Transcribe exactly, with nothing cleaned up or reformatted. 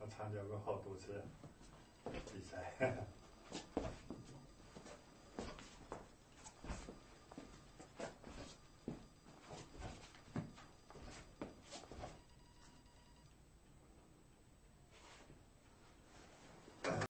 我参加过好多次比赛。